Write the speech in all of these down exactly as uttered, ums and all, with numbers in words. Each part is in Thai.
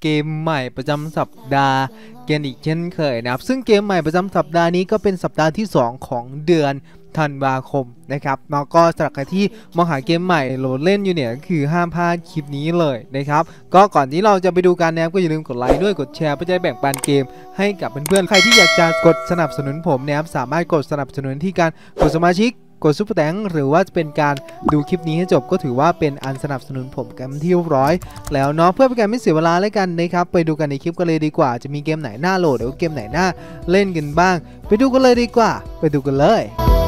เกมใหม่ประจำสัปดาห์กันอีกเช่นเคยนะครับซึ่งเกมใหม่ประจำสัปดาห์นี้ก็เป็นสัปดาห์ที่สองของเดือนธันวาคมนะครับแล้วก็สำหรับใครที่มองหาเกมใหม่โหลดเล่นอยู่เนี่ยก็คือห้ามพลาดคลิปนี้เลยนะครับก็ก่อนที่เราจะไปดูกันนะครับก็อย่าลืมกดไลค์ด้วยกดแชร์เพื่อจะแบ่งปันเกมให้กับเพื่อนๆใครที่อยากจะกดสนับสนุนผมนะครับสามารถกดสนับสนุนที่การกดสมาชิกกดซุปเปอร์แตงหรือว่าจะเป็นการดูคลิปนี้ให้จบก็ถือว่าเป็นอันสนับสนุนผมกันที่เรียบร้อยแล้วเนาะเพื่อเป็นการไม่เสียเวลาแล้วกันนะครับไปดูกันในคลิปกันเลยดีกว่าจะมีเกมไหนน่าโหลดหรือเกมไหนน่าเล่นกันบ้างไปดูกันเลยดีกว่าไปดูกันเลย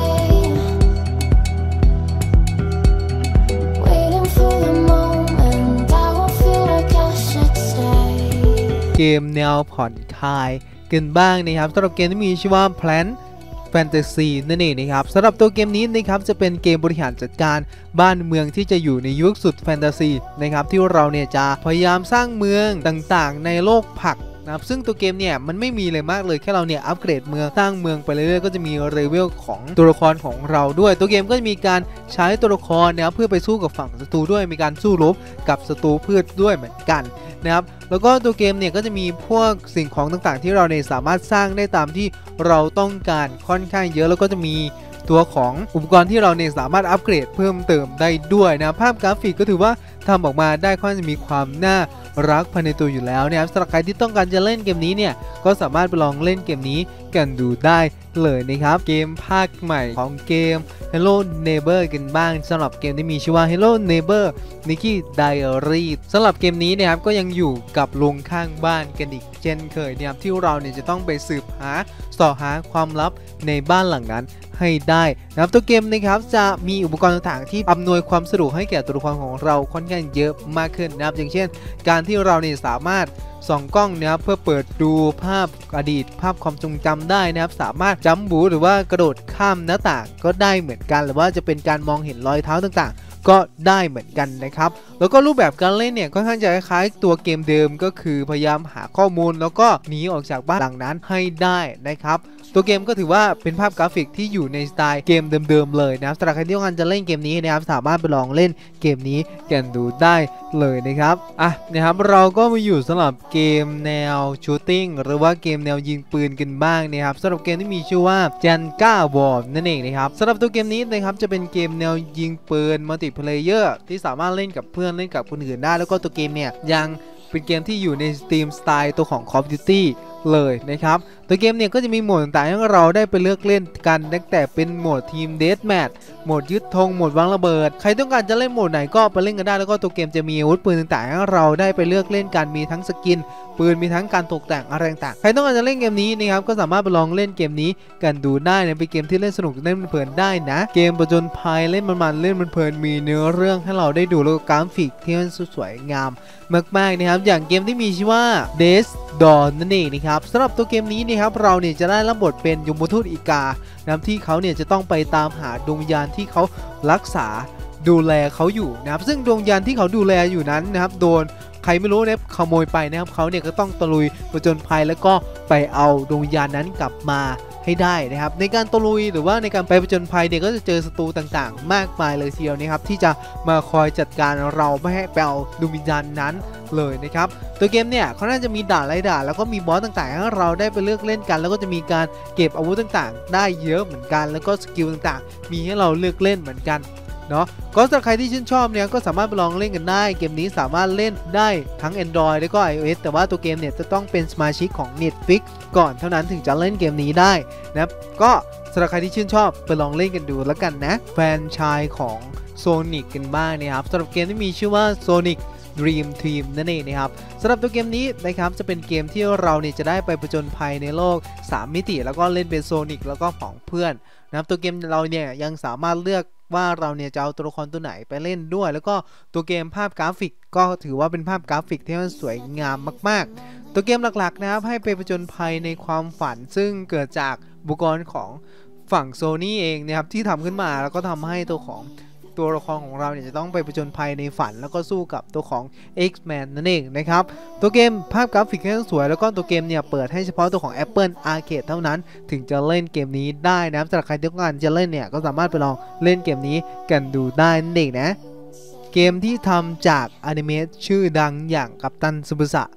เกมแนวผ่อนคลายกันบ้างนะครับสำหรับเกมที่มีชื่อว่า Plant Fantasy นั่นเองนะครับสำหรับตัวเกมนี้นะครับจะเป็นเกมบริหารจัดการบ้านเมืองที่จะอยู่ในยุคสุดแฟนตาซีนะครับที่เราเนี่ยจะพยายามสร้างเมืองต่างๆในโลกผักนะครับซึ่งตัวเกมเนี่ยมันไม่มีเลยมากเลยแค่เราเนี่ยอัปเกรดเมืองสร้างเมืองไปเรื่อยๆก็จะมีเลเวลของตัวละครของเราด้วยตัวเกมก็จะมีการใช้ตัวละครนะครับเพื่อไปสู้กับฝั่งศัตรูด้วยมีการสู้รบกับศัตรูพืชด้วยเหมือนกันนะครับแล้วก็ตัวเกมเนี่ยก็จะมีพวกสิ่งของต่างๆที่เราเนี่ยสามารถสร้างได้ตามที่เราต้องการค่อนข้างเยอะแล้วก็จะมีตัวของอุปกรณ์ที่เราเนี่ยสามารถอัปเกรดเพิ่มเติมได้ด้วยนะภาพกราฟิกก็ถือว่าทำออกมาได้ค่อนข้างจะมีความน่ารักภายในตัวอยู่แล้วนะครับสำหรับใครที่ต้องการจะเล่นเกมนี้เนี่ยก็สามารถไปลองเล่นเกมนี้กันดูได้เลยนะครับเกมภาคใหม่ของเกม Hello Neighbor กันบ้างสำหรับเกมที่มีชื่อว่า Hello Neighbor Nikki Diary สำหรับเกมนี้นะครับก็ยังอยู่กับลุงข้างบ้านกันอีกเช่นเคยนะครับที่เราเนี่ยจะต้องไปสืบหาสอหาความลับในบ้านหลังนั้นให้ได้นะครับตัวเกมนะครับจะมีอุปกรณ์ต่างๆที่อำนวยความสะดวกให้แก่ตัวละครของเราค่อนข้างเยอะมากขึ้นนะครับอย่างเช่นการที่เราเนี่ยสามารถส่องกล้องนะครับเพื่อเปิดดูภาพอดีตภาพความทรงจำได้นะครับสามารถจัมป์บูหรือว่ากระโดดข้ามหน้าต่างก็ได้เหมือนกันหรือว่าจะเป็นการมองเห็นรอยเท้าต่างๆก็ได้เหมือนกันนะครับแล้วก็รูปแบบการเล่นเนี่ยค่อนข้างจะคล้ายๆตัวเกมเดิมก็คือพยายามหาข้อมูลแล้วก็หนีออกจากบ้านหลังนั้นให้ได้นะครับตัวเกมก็ถือว่าเป็นภาพกราฟิกที่อยู่ในสไตล์เกมเดิมๆเลยนะสำหรับใครที่ต้องการจะเล่นเกมนี้นะครับสามารถไปลองเล่นเกมนี้กันดูได้เลยนะครับอ่ะนะครับเราก็มาอยู่สำหรับเกมแนวชูตติ้งหรือว่าเกมแนวยิงปืนกันบ้างนะครับสำหรับเกมที่มีชื่อว่า Jenga War นั่นเองนะครับสำหรับตัวเกมนี้นะครับจะเป็นเกมแนวยิงปืนมัลติเพลเยอร์ที่สามารถเล่นกับเพื่อนเล่นกับคนอื่นได้แล้วก็ตัวเกมเนี่ยยังเป็นเกมที่อยู่ในสตรีมสไตล์ตัวของ Call of Duty เลยนะครับตัวเกมเนี่ยก็จะมีโหมดต่างๆให้เราได้ไปเลือกเล่นกันตั้งแต่เป็นโหมดทีมเดธแมทโหมดยึดธงโหมดวางระเบิดใครต้องการจะเล่นโหมดไหนก็ไปเล่นกันได้แล้วก็ตัวเกมจะมีอาวุธปืนต่างๆให้เราได้ไปเลือกเล่นกันมีทั้งสกินปืนมีทั้งการตกแต่งอะไรต่างๆใครต้องการจะเล่นเกมนี้นะครับก็สามารถไปลองเล่นเกมนี้กันดูได้นะเป็นเกมที่เล่นสนุกเล่นเพลินได้นะเกมประจนภัยเล่นมันๆเล่นเพลินมีเนื้อเรื่องให้เราได้ดูแล้วก็กราฟิกที่มันสวยงามมากๆนะครับอย่างเกมที่มีชื่อว่า Death Dawn นั่นเองนะครับสำหรับตัวเกมนี้นะครับเราเนี่ยจะได้รับบทเป็นยมทูตอีกานะที่เขาเนี่ยจะต้องไปตามหาดวงวิญญาณที่เขารักษาดูแลเขาอยู่นะครับซึ่งดวงวิญญาณที่เขาดูแลอยู่นั้นนะครับโดนใครไม่รู้เนี่ยขโมยไปนะครับเขาเนี่ยก็ต้องตะลุยผจญภัยแล้วก็ไปเอาดวงวิญญาณนั้นกลับมาให้ได้นะครับในการตะลุยหรือว่าในการไปผจญภัยเนี่ยก็จะเจอศัตรูต่างๆมากมายเลยทีเดียวนะครับที่จะมาคอยจัดการเราไม่ให้ไปเอาดวงวิญญาณนั้นเลยนะครับตัวเกมเนี่ยเขาน่าจะมีด่านไล่ด่านแล้วก็มีบอสต่างๆให้เราได้ไปเลือกเล่นกันแล้วก็จะมีการเก็บอาวุธต่างๆได้เยอะเหมือนกันแล้วก็สกิลต่างๆมีให้เราเลือกเล่นเหมือนกันเนาะก็สำหรับใครที่ชื่นชอบเนี่ยก็สามารถไปลองเล่นกันได้เกมนี้สามารถเล่นได้ทั้ง Android แล้วก็ iOS แต่ว่าตัวเกมเนี่ยจะต้องเป็นสมาชิกของ Netflix ก่อนเท่านั้นถึงจะเล่นเกมนี้ได้นะครับก็สำหรับใครที่ชื่นชอบไปลองเล่นกันดูแล้วกันนะแฟนชายของ Sonic กันบ้างนะครับสำหรับเกมที่มีชื่อว่า Sonic Dream Team นั่นเองนะครับสำหรับตัวเกมนี้นะครับจะเป็นเกมที่เราเนี่ยจะได้ไปผจญภัยในโลกสามมิติแล้วก็เล่นเป็นโซนิกแล้วก็ของเพื่อนนะครับตัวเกมเราเนี่ยยังสามารถเลือกว่าเราเนี่ยจะเอาตัวละครตัวไหนไปเล่นด้วยแล้วก็ตัวเกมภาพกราฟิกก็ถือว่าเป็นภาพกราฟิกที่มันสวยงามมากๆตัวเกมหลักๆนะครับให้ไปผจญภัยในความฝันซึ่งเกิดจากอุปกรณ์ของฝั่ง Sony เองนะครับที่ทำขึ้นมาแล้วก็ทำให้ตัวของตัวละครของเราเนี่ยจะต้องไปผจญภัยในฝันแล้วก็สู้กับตัวของ X-Men นั่นเองนะครับตัวเกมภาพกราฟิกที่สวยแล้วก็ตัวเกมเนี่ยเปิดให้เฉพาะตัวของ Apple Arcade เท่านั้นถึงจะเล่นเกมนี้ได้นะสำหรับใครที่ต้องการจะเล่นเนี่ยก็สามารถไปลองเล่นเกมนี้กันดูได้นั่นเองนะเกมที่ทำจากอนิเมะชื่อดังอย่างกัปตันซึบุสะ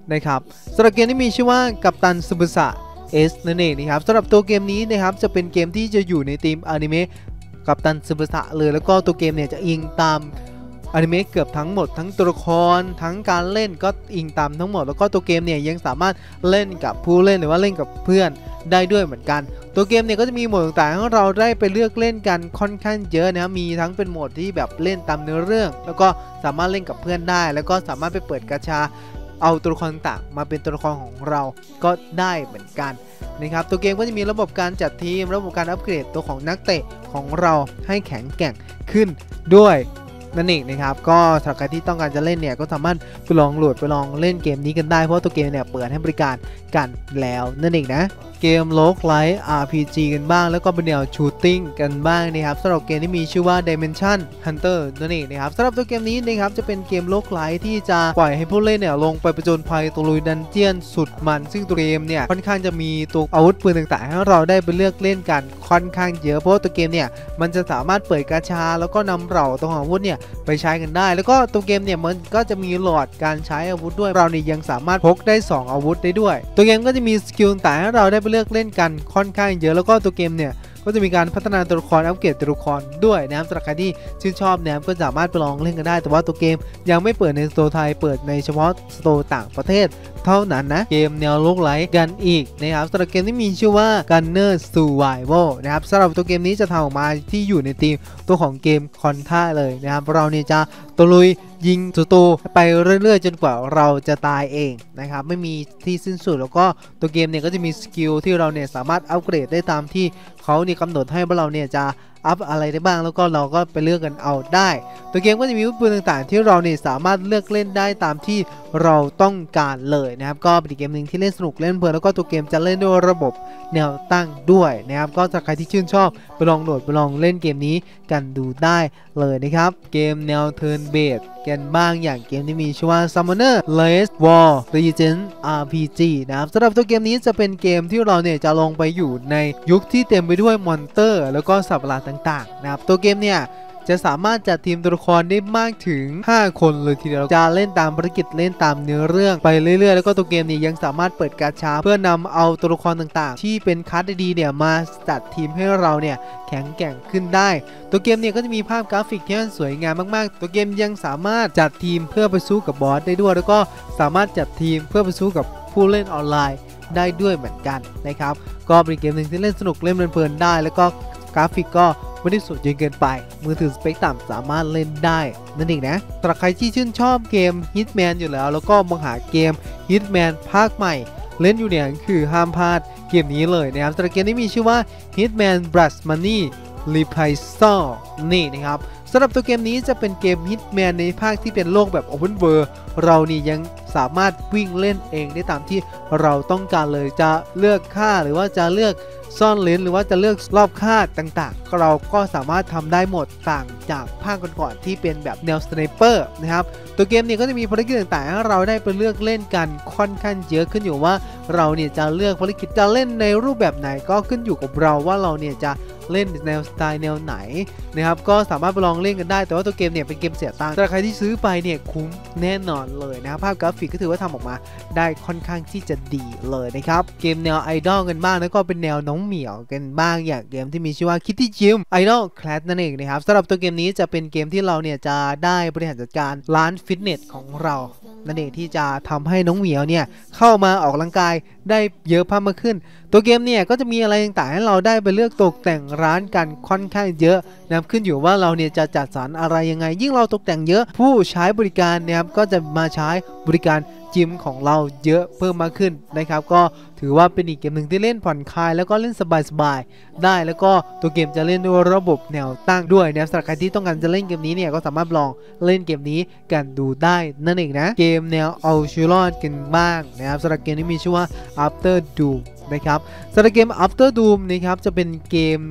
นะครับสำหรับเกมที่มีชื่อว่ากัปตันซึบุสะเอสนั่นเองนะครับสำหรับตัวเกมนี้นะครับจะเป็นเกมที่จะอยู่ในธีมอนิเมะกัปตันซึบุสะเลยแล้วก็ตัวเกมเนี่ยจะอิงตามอนิเมะเกือบทั้งหมดทั้งตัวละครทั้งการเล่นก็อิงตามทั้งหมดแล้วก็ตัวเกมเนี่ยยังสามารถเล่นกับผู้เล่นหรือว่าเล่นกับเพื่อนได้ด้วยเหมือนกันตัวเกมเนี่ยก็จะมีโหมดต่างๆให้เราได้ไปเลือกเล่นกันค่อนข้างเยอะนะมีทั้งเป็นโหมดที่แบบเล่นตามเนื้อเรื่องแล้วก็สามารถเล่นกับเพื่อนได้แล้วก็สามารถไปเปิดกาชาเอาตัวละครต่างๆมาเป็นตัวละครของเราก็ได้เหมือนกันนะครับตัวเกมก็จะมีระบบการจัดทีมระบบการอัปเกรดตัวของนักเตะของเราให้แข็งแกร่งขึ้นด้วยนั่นเองนะครับก็สำหรับใครที่ต้องการจะเล่นเนี่ยก็สามารถไปลองโหลดไปลองเล่นเกมนี้กันได้เพราะตัวเกมเนี่ยเปิดให้บริการกันแล้วนั่นเองนะเกมโลกไลท์ อาร์ พี จี กันบ้างแล้วก็เป็นแนวชูตติ้งกันบ้างนะครับสำหรับเกมที่มีชื่อว่า Dimension Hunter นั่นเองนะครับสำหรับตัวเกมนี้นะครับจะเป็นเกมโลกไลท์ที่จะปล่อยให้ผู้เล่นเนี่ยลงไปประจนภัยตะลุยดันเจียนสุดมันซึ่งตัวเกมเนี่ยค่อนข้างจะมีตัวอาวุธปืนต่างๆให้เราได้ไปเลือกเล่นกันค่อนข้างเยอะเพราะตัวเกมเนี่ยมันจะสามารถเปิดกาชาแล้วก็นำเหล่าตัวอาวุธเนี่ยไปใช้กันได้แล้วก็ตัวเกมเนี่ยมันก็จะมีหลอดการใช้อาวุธด้วยเราเนี่ยยังสามารถพกได้สองอาวุธได้ด้วยตัวเกมก็จะมีสกิลต่างๆให้เราได้ไปเลือกเล่นกันค่อนข้างเยอะแล้วก็ตัวเกมเนี่ยก็จะมีการพัฒนาตัวละครอัปเกรดตัวละครด้วยนะครับสำหรับใครที่ชื่นชอบนะครับก็สามารถไปลองเล่นกันได้แต่ว่าตัวเกมยังไม่เปิดในสโตร์ไทยเปิดในเฉพาะสโตร์ต่างประเทศเท่านั้นนะเกมแนวโลกไลท์กันอีกนะครับสำหรับเกมที่มีชื่อว่า Gunner Survival นะครับสำหรับตัวเกมนี้จะทำออกมาที่อยู่ในธีมตัวของเกมคอนท่าเลยนะครับเราเนี่ยจะตะลุยยิงศัตรูไปเรื่อยๆจนกว่าเราจะตายเองนะครับไม่มีที่สิ้นสุดแล้วก็ตัวเกมเนี่ยก็จะมีสกิลที่เราเนี่ยสามารถอัปเกรดได้ตามที่เขาเนี่ยกำหนดให้ว่าเราเนี่ยจะอัพอะไรได้บ้างแล้วก็เราก็ไปเลือกกันเอาได้ตัวเกมก็จะมีอาวุธปืนต่างๆที่เราเนี่ยสามารถเลือกเล่นได้ตามที่เราต้องการเลยนะครับก็เป็นเกมหนึ่งที่เล่นสนุกเล่นเพลินแล้วก็ตัวเกมจะเล่นด้วยระบบแนวตั้งด้วยนะครับก็ถ้าใครที่ชื่นชอบไปลองโหลดไปลองเล่นเกมนี้กันดูได้เลยนะครับเกมแนว Turn Based กันบ้างอย่างเกมที่มีชื่อว่า Summoner Last War Legends อาร์ พี จี นะครับสำหรับตัวเกมนี้จะเป็นเกมที่เราเนี่ยจะลงไปอยู่ในยุคที่เต็มไปด้วยมอนสเตอร์แล้วก็สัตว์ประหลาดต่างๆนะครับตัวเกมเนี่ยจะสามารถจัดทีมตัวละครได้มากถึงห้าคนเลยทีเดียวจะเล่นตามภารกิจเล่นตามเนื้อเรื่องไปเรื่อยๆแล้วก็ตัวเกมนี้ยังสามารถเปิดกาชาเพื่อนำเอาตัวละครต่างๆที่เป็นคัสดีๆเนี่ยมาจัดทีมให้เราเนี่ยแข็งแกร่งขึ้นได้ตัวเกมเนี่ยก็จะมีภาพกราฟิกที่สวยงามมากๆตัวเกมยังสามารถจัดทีมเพื่อไปสู้กับบอสได้ด้วยแล้วก็สามารถจัดทีมเพื่อไปสู้กับผู้เล่นออนไลน์ได้ด้วยเหมือนกันนะครับก็เป็นเกมหนึ่งที่เล่นสนุกเล่นเพลินๆได้แล้วก็กราฟิกก็ไม่ได้สุดจนเกินไปมือถือสเปคต่ำสามารถเล่นได้นั่นเองนะสำหรับใครที่ชื่นชอบเกม Hitman อยู่แล้วแล้วก็มองหาเกม Hitman ภาคใหม่เล่นอยู่เนี่ยคือห้ามพลาดเกมนี้เลยนะครับสำหรับเกมที่มีชื่อว่า Hitman Blood Money Reprisal นี่นะครับสำหรับตัวเกมนี้จะเป็นเกม Hitman ในภาคที่เป็นโลกแบบ Open World เรานี่ยังสามารถวิ่งเล่นเองได้ตามที่เราต้องการเลยจะเลือกฆ่าหรือว่าจะเลือกซ่อนเลนหรือว่าจะเลือกรอบคาดต่างๆเราก็สามารถทำได้หมดต่างจากภาคก่อนๆที่เป็นแบบแนวสไนเปอร์นะครับตัวเกมเนี่ยก็จะมีภารกิจต่างๆให้เราได้ไปเลือกเล่นกันค่อนข้างเยอะขึ้นอยู่ว่าเราเนี่ยจะเลือกภารกิจจะเล่นในรูปแบบไหนก็ขึ้นอยู่กับเราว่าเราเนี่ยจะเล่นแนวสไตล์แนวไหนนะครับก็สามารถไปลองเล่นกันได้แต่ว่าตัวเกมเนี่ยเป็นเกมเสียตังค์แต่ใครที่ซื้อไปเนี่ยคุ้มแน่นอนเลยนะภาพกราฟิกก็ถือว่าทำออกมาได้ค่อนข้างที่จะดีเลยนะครับเกมแนวไอดอลกันบ้างแล้วก็เป็นแนวน้องเหมียวกันบ้างอย่างเกมที่มีชื่อว่า Kitty Gym Idol Class นั่นเองนะครับสำหรับตัวเกมนี้จะเป็นเกมที่เราเนี่ยจะได้บริหารจัดการร้านฟิตเนสของเรานั่นเองที่จะทำให้น้องเหมียวเนี่ยเข้ามาออกกำลังกายได้เยอะเพิ่มมากขึ้นตัวเกมเนี่ยก็จะมีอะไรต่างๆให้เราได้ไปเลือกตกแต่งร้านกันค่อนข้างเยอะนะครับขึ้นอยู่ว่าเราเนี่ยจะจัดสรรอะไรยังไงยิ่งเราตกแต่งเยอะผู้ใช้บริการนะครับก็จะมาใช้บริการจิมของเราเยอะเพิ่มมากขึ้นนะครับก็ถือว่าเป็นอีกเกมหนึ่งที่เล่นผ่อนคลายแล้วก็เล่นสบายๆได้แล้วก็ตัวเกมจะเล่นด้วยระบบแนวตั้งด้วยนะสำหรับใครที่ต้องการจะเล่นเกมนี้เนี่ยก็สามารถลองเล่นเกมนี้กันดูได้นั่นเองนะเกมแนวเอาชีวิตรอดกันบ้างนะครับสำหรับเกมนี้มีชื่อว่า After Doom นะครับสำหรับเกม After Doom นะครับจะเป็นเกม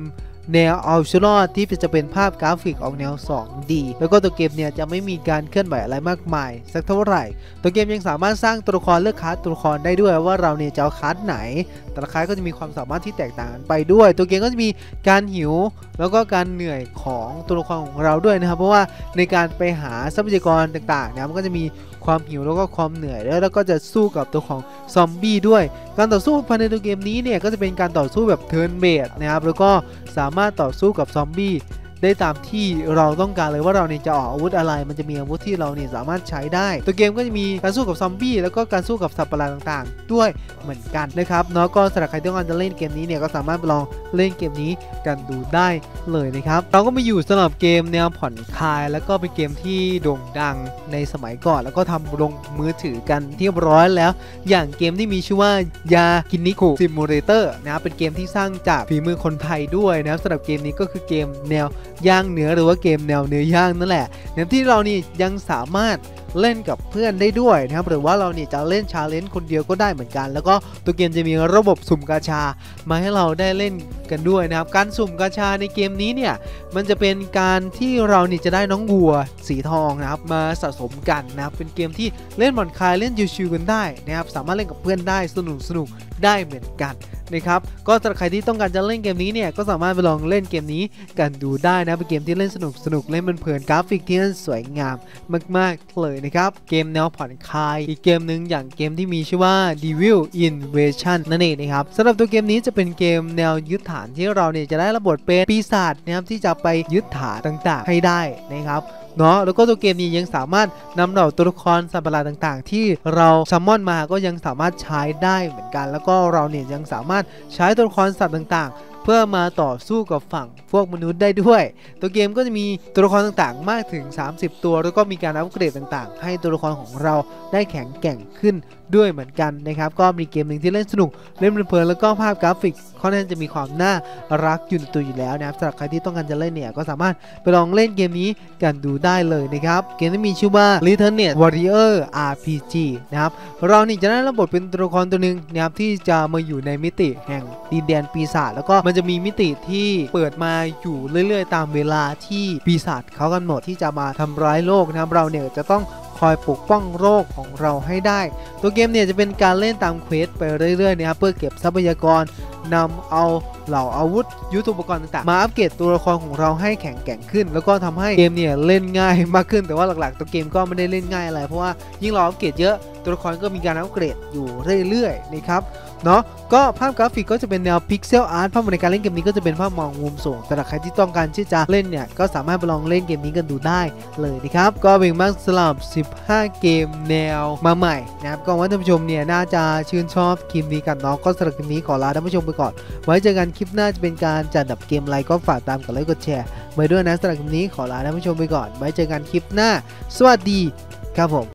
แนวเอาชีวิตรอดที่จะเป็นภาพกราฟิกออกแนว สองดี แล้วก็ตัวเกมเนี่ยจะไม่มีการเคลื่อนไหวอะไรมากมายสักเท่าไหร่ตัวเกมยังสามารถสร้างตัวละครเลือกคัสตัวละครได้ด้วยว่าเราเนี่ยจะเอาคัสไหนแต่ละคัสก็จะมีความสามารถที่แตกต่างกันไปด้วยตัวเกมก็จะมีการหิวแล้วก็การเหนื่อยของตัวละครของเราด้วยนะครับเพราะว่าในการไปหาทรัพยากรต่างๆเนี่ยมันก็จะมีความหิวแล้วก็ความเหนื่อยแล้วก็จะสู้กับตัวของซอมบี้ด้วยการต่อสู้ภายในตัวเกมนี้เนี่ยก็จะเป็นการต่อสู้แบบเทิร์นเบสนะครับแล้วก็สามารถต่อสู้กับซอมบี้ได้ตามที่เราต้องการเลยว่าเราเนี่ยจะออกอาวุธอะไรมันจะมีอาวุธที่เราเนี่ยสามารถใช้ได้ตัวเกมก็จะมีการสู้กับซอมบี้แล้วก็การสู้กับสัตว์ประหลาดต่างๆด้วยเหมือนกันนะครับเนาะก็สำหรับใครที่ต้องการจะเล่นเกมนี้เนี่ยก็สามารถไปลองเล่นเกมนี้กันดูได้เลยนะครับเราก็มาอยู่สำหรับเกมแนวผ่อนคลายแล้วก็เป็นเกมที่โด่งดังในสมัยก่อนแล้วก็ทำลงมือถือกันเรียบร้อยแล้วอย่างเกมที่มีชื่อว่ายากินิคุซิมูเลเตอร์นะครับเป็นเกมที่สร้างจากฝีมือคนไทยด้วยนะครับสำหรับเกมนี้ก็คือเกมแนวย่างเนื้อหรือว่าเกมแนวเนื้อย่างนั่นแหละในที่เรานี่ยังสามารถเล่นกับเพื่อนได้ด้วยนะครับหรือว่าเราเนี่ยจะเล่นชาเลนจ์คนเดียวก็ได้เหมือนกันแล้วก็ตัวเกมจะมีระบบสุ่มกาชามาให้เราได้เล่นกันด้วยนะครับการสุ่มกาชาในเกมนี้เนี่ยมันจะเป็นการที่เรานี่จะได้น้องวัวสีทองนะครับมาสะสมกันนะครับเป็นเกมที่เล่นผ่อนคลายเล่นชิวๆกันได้นะครับสามารถเล่นกับเพื่อนได้สนุกสนุกได้เหมือนกันนะครับก็สำหรับใครที่ต้องการจะเล่นเกมนี้เนี่ยก็สามารถไปลองเล่นเกมนี้กันดูได้นะเป็นเกมที่เล่นสนุกสนุกเล่นเพลินๆกราฟิกที่สวยงามมากๆเลยนะครับเกมแนวผ่อนคลายอีกเกมหนึ่งอย่างเกมที่มีชื่อว่า Devil Invasion นั่นเองนะครับสำหรับตัวเกมนี้จะเป็นเกมแนวยึดฐานที่เราเนี่ยจะได้รับบทเป็นปีศาจนะครับที่จะไปยึดฐานต่างๆให้ได้นะครับเนาะแล้วก็ตัวเกมนี้ยังสามารถนำเหล่าตัวละครสัตว์ประหลาดต่างๆที่เราซัมมอนมาก็ยังสามารถใช้ได้เหมือนกันแล้วก็เราเนี่ยยังสามารถใช้ตัวละครสัตว์ต่างๆเพื่อมาต่อสู้กับฝั่งพวกมนุษย์ได้ด้วยตัวเกมก็จะมีตัวละครต่างๆมากถึงสามสิบตัวแล้วก็มีการอัปเกรดต่างๆให้ตัวละครของเราได้แข็งแกร่งขึ้นด้วยเหมือนกันนะครับก็มีเกมหนึ่งที่เล่นสนุกเล่นเพลินๆแล้วก็ภาพกราฟิกค่อนข้างจะมีความน่ารักอยู่ในตัวอยู่แล้วนะครับสำหรับใครที่ต้องการจะเล่นเนี่ยก็สามารถไปลองเล่นเกมนี้กันดูได้เลยนะครับเกมที่มีชื่อว่า Returned Warrior อาร์ พี จี นะครับเรานี่จะได้รับบทเป็นตัวละครตัวหนึ่งนะครับที่จะมาอยู่ในมิติแห่งดินแดนปีศาจแล้วก็มันจะมีมิติที่เปิดมาอยู่เรื่อยๆตามเวลาที่ปีศาจเขากำหนดที่จะมาทำร้ายโลกนะครับเราเนี่ยจะต้องคอยปกป้องโลกของเราให้ได้ตัวเกมเนี่ยจะเป็นการเล่นตามเควสไปเรื่อยๆนะครับเพื่อเก็บทรัพยากรนำเอาเหล่าอาวุธยุทโธปกรณ์ต่างๆมาอัปเกรดตัวละครของเราให้แข็งแกร่งขึ้นแล้วก็ทำให้เกมเนี่ยเล่นง่ายมากขึ้นแต่ว่าหลักๆตัวเกมก็ไม่ได้เล่นง่ายอะไรเพราะว่ายิ่งเราอัปเกรดเยอะตัวละครก็มีการอัปเกรดอยู่เรื่อยๆนะครับเนาะก็ภาพกราฟิกก็จะเป็นแนวพิกเซลอาร์ตภาพในการเล่นเกมนี้ก็จะเป็นภาพมองมุมสูงแต่ใครที่ต้องการที่จะเล่นเนี่ยก็สามารถไปลองเล่นเกมนี้กันดูได้เลยนะครับก็เป็นมากสำหรับสิบห้าเกมแนวมาใหม่นะครับก็ว่าท่านผู้ชมเนี่ยน่าจะชื่นชอบคลิปนี้กันเนาะก็สำหรับคลิปนี้ขอลาท่านผู้ชมไปก่อนไว้เจอกันคลิปหน้าจะเป็นการจัดอันดับเกมอะไรก็ฝากตามกดไลค์กดแชร์ไว้ด้วยนะสำหรับคลิปนี้ขอลาท่านผู้ชมไปก่อนไว้เจอกันคลิปหน้าสวัสดีครับผม